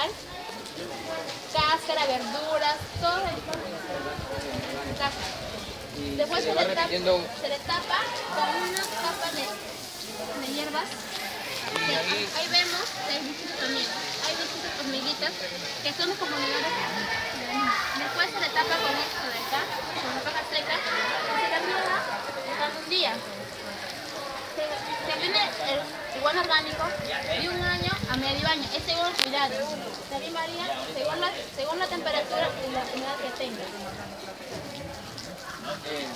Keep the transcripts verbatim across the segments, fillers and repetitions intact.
vegetal, cáscara, verduras, todo el cáscara. Después se, se, le tapa, se le tapa con una capa de, de hierbas. Que ahí, ahí vemos que hay bichitos también. Hay bichitos hormiguitas que son los comunicadores. Después se le tapa con esto de acá, con la paja seca, y se termina dejando un día. Se, se viene el, el guano orgánico de un año a medio año. Es según el cuidado. También varía según la, según la temperatura y la humedad que tenga. Eh.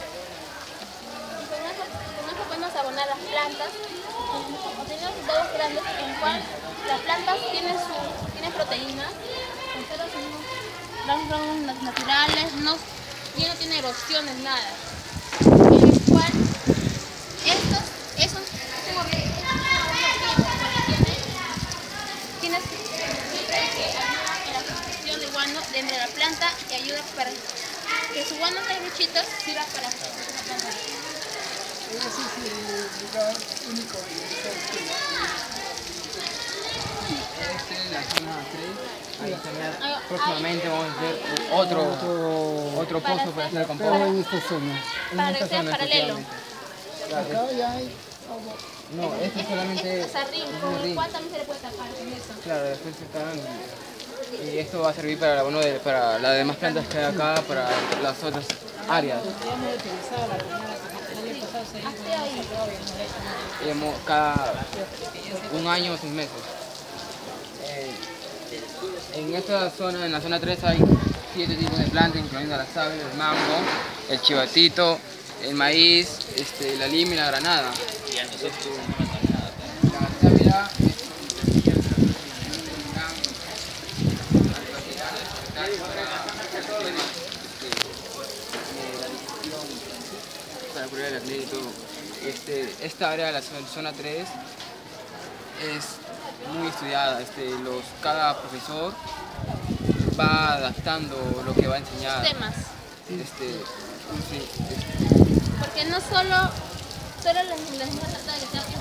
Y con eso, con eso podemos abonar las plantas. Tenemos dos grandes en el cual las plantas tienen, su, tienen proteínas, nosotros somos ramos naturales, no, y no tiene erosiones, nada. En el cual estos, esos, ese gordito, tiene que ayuda en la construcción del guano dentro de la planta y ayuda para que su guano de bichitos sirva para la planta. Ese es el lugar único en esta esquina. Este es la zona tres. Ahí también próximamente vamos a hacer otro, otro, otro pozo para, para hacer compost. Pero en esta zona. Para que sea paralelo. Acá ya hay agua. No, este es solamente es sarrín, con el cual también se le puede tapar con eso. Claro, después están. Y esto va a servir para, bueno, de, para las demás plantas que hay acá, para las otras áreas. Y hemos, cada un año o seis meses. Eh, en esta zona, en la zona tres, hay siete tipos de plantas, incluyendo la savia, el mango, el chivatito, el maíz, este, la lima y la granada. Este, la sábila, para curar el acné y todo. Este, esta área de la zona tres es muy estudiada. Este, los, cada profesor va adaptando lo que va a enseñar. Temas. Este, sí, porque no solo, solo les enseñan a tratar de que sean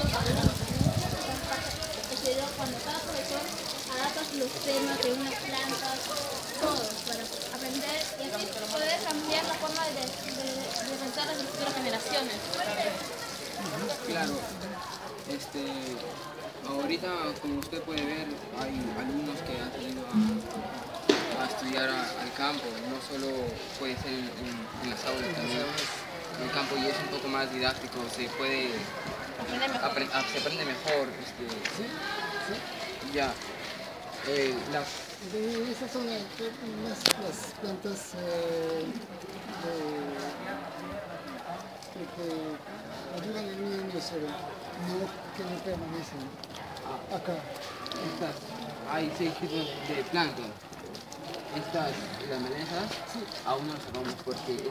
cuando cada profesor adapta los temas de unas plantas, todos, para aprender y así poder cambiar la forma de, de, de pensar las futuras generaciones. Claro, este, ahorita como usted puede ver hay alumnos que han salido a, a estudiar a, al campo, no solo puede ser en, en, en las aulas, también en el campo, y es un poco más didáctico, se puede aprender mejor, se aprende mejor. Este, ¿Sí? ¿Sí? Ya. Eh, la... De esas son las, las, las plantas eh, de, que, que ayudan al niño solo, no que no permanecen acá. Estas, hay seis tipos de plantas. Estas, las melenzas, sí, aún no las sacamos porque